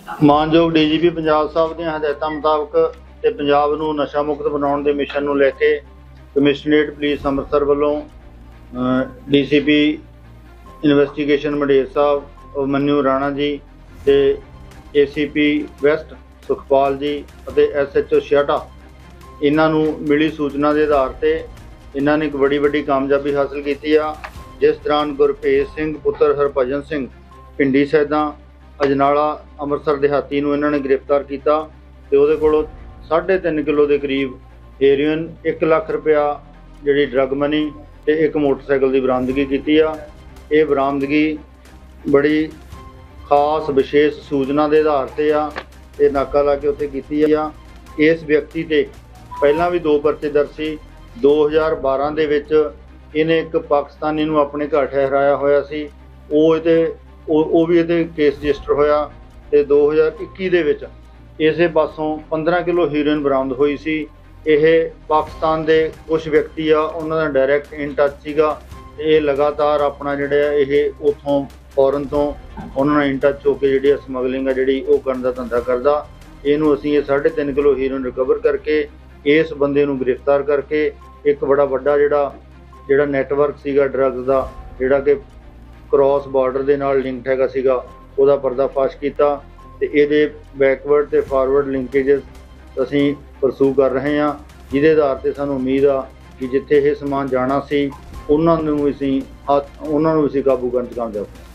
ਮਾਨਯੋਗ ਡੀਜੀਪੀ ਪੰਜਾਬ ਸਾਹਿਬ ਦੀਆਂ ਹਦਾਇਤਾਂ ਮੁਤਾਬਕ ਤੇ ਪੰਜਾਬ ਨੂੰ ਨਸ਼ਾ ਮੁਕਤ ਬਣਾਉਣ ਦੇ ਮਿਸ਼ਨ ਨੂੰ ਲੈ ਕੇ ਕਮਿਸ਼ਨਰੇਟ ਪੁਲਿਸ ਅੰਮ੍ਰਿਤਸਰ ਵੱਲੋਂ ਡੀਸੀਪੀ ਇਨਵੈਸਟੀਗੇਸ਼ਨ ਮੰਡੇਰ ਸਾਹਿਬ ਮਨੂ ਰਾਣਾ ਜੀ ਤੇ ਏਸੀਪੀ ਵੈਸਟ ਸੁਖਪਾਲ ਜੀ ਅਤੇ ਐਸਐਚਓ ਛਿਆਟਾ ਇਹਨਾਂ ਨੂੰ ਮਿਲੀ ਸੂਚਨਾ ਦੇ ਆਧਾਰ ਤੇ ਇਹਨਾਂ ਨੇ ਇੱਕ ਬੜੀ ਕਾਮਯਾਬੀ ਹਾਸਲ ਕੀਤੀ ਆ, ਜਿਸ ਦੌਰਾਨ ਗੁਰਭੇਜ ਸਿੰਘ ਪੁੱਤਰ ਹਰਭਜਨ ਸਿੰਘ ਪਿੰਡੀ ਸੈਦਾ ਅਜਨਾਲਾ ਅੰਮ੍ਰਿਤਸਰ ਦਿਹਾਤੀ ਨੂੰ ਇਹਨਾਂ ਨੇ ਗ੍ਰਿਫਤਾਰ ਕੀਤਾ ਤੇ ਉਹਦੇ ਕੋਲੋਂ 3.5 ਕਿਲੋ ਦੇ ਕਰੀਬ ਹੈਰੋਇਨ, 1 ਲੱਖ ਰੁਪਇਆ ਜਿਹੜੀ ਡਰੱਗ ਮਨੀ ਤੇ ਇੱਕ ਮੋਟਰਸਾਈਕਲ ਦੀ ਬਰਾਮਦਗੀ ਕੀਤੀ ਆ। ਇਹ ਬਰਾਮਦਗੀ ਬੜੀ ਖਾਸ ਵਿਸ਼ੇਸ਼ ਸੂਚਨਾ ਦੇ ਆਧਾਰ ਤੇ ਆ, ਇਹ ਨਾਕਾ ਲਾ ਕੇ ਉੱਥੇ ਕੀਤੀ ਆ। ਇਸ ਵਿਅਕਤੀ ਤੇ ਪਹਿਲਾਂ ਵੀ 2 ਪਰਚੇ ਦਰਜ ਸੀ। 2012 ਦੇ ਵਿੱਚ ਇਹਨੇ ਇੱਕ ਪਾਕਿਸਤਾਨੀ ਨੂੰ ਆਪਣੇ ਘਰ ਠਹਿਰਾਇਆ ਹੋਇਆ ਸੀ, ਉਹ ਵੀ ਇਹਦੇ ਕੇਸ ਰਜਿਸਟਰ ਹੋਇਆ ਤੇ 2021 ਦੇ ਵਿੱਚ ਇਸੇ ਪਾਸੋਂ 15 ਕਿਲੋ ਹੀਰੋਇਨ ਬਰਾਮਦ ਹੋਈ ਸੀ। ਇਹ ਪਾਕਿਸਤਾਨ ਦੇ ਕੁਝ ਵਿਅਕਤੀ ਆ, ਉਹਨਾਂ ਦਾ ਡਾਇਰੈਕਟ ਇਨ ਟੱਚ ਸੀਗਾ। ਇਹ ਲਗਾਤਾਰ ਆਪਣਾ ਜਿਹੜਾ ਇਹ ਉੱਥੋਂ ਫੋਰਨ ਤੋਂ ਉਹਨਾਂ ਨਾਲ ਇਨ ਟੱਚ ਹੋ ਕੇ ਜਿਹੜੀ ਸਮਗਲਿੰਗ ਆ ਜਿਹੜੀ ਉਹ ਕਰਨ ਦਾ ਧੰਦਾ ਕਰਦਾ। ਇਹਨੂੰ ਅਸੀਂ ਇਹ 3.5 ਕਿਲੋ ਹੀਰੋਇਨ ਰਿਕਵਰ ਕਰਕੇ ਇਸ ਬੰਦੇ ਨੂੰ ਗ੍ਰਿਫਤਾਰ ਕਰਕੇ ਇੱਕ ਬੜਾ ਵੱਡਾ ਜਿਹੜਾ ਨੈਟਵਰਕ ਸੀਗਾ ਡਰੱਗਸ ਦਾ, ਜਿਹੜਾ ਕਿ ਕ੍ਰੋਸ ਬਾਰਡਰ ਦੇ ਨਾਲ ਲਿੰਕਡ ਹੈਗਾ ਸੀਗਾ, ਉਹਦਾ ਪਰਦਾਫਾਸ਼ ਕੀਤਾ ਤੇ ਇਹਦੇ ਬੈਕਵਰਡ ਤੇ ਫਾਰਵਰਡ ਲਿੰਕੇजेस ਅਸੀਂ ਪਰਸੂ ਕਰ ਰਹੇ ਹਾਂ, ਜਿਹਦੇ ਆਧਾਰ ਤੇ ਸਾਨੂੰ ਉਮੀਦ ਆ ਕਿ ਜਿੱਥੇ ਇਹ ਸਮਾਨ ਜਾਣਾ ਸੀ ਉਹਨਾਂ ਨੂੰ ਅਸੀਂ ਕਾਬੂ ਕਰਨ 'ਚ ਕਾਮਯਾਬ